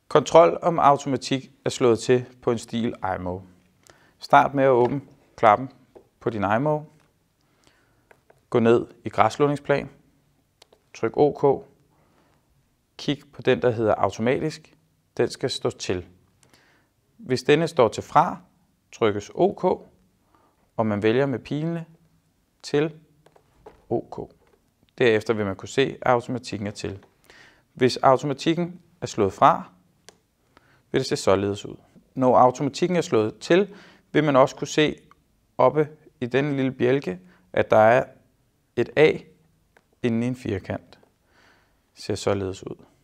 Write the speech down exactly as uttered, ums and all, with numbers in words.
Kontrol om automatik er slået til på en stil I M O. Start med at åbne klappen på din I M O. Gå ned i græsslåningsplan. Tryk OK. Kig på den, der hedder automatisk. Den skal stå til. Hvis denne står til fra, trykkes OK, og man vælger med pilene til OK. Derefter vil man kunne se, at automatikken er til. Hvis automatikken er slået fra, vil det se således ud. Når automatikken er slået til, vil man også kunne se oppe i denne lille bjælke, at der er et A inde i en firkant. Det ser således ud.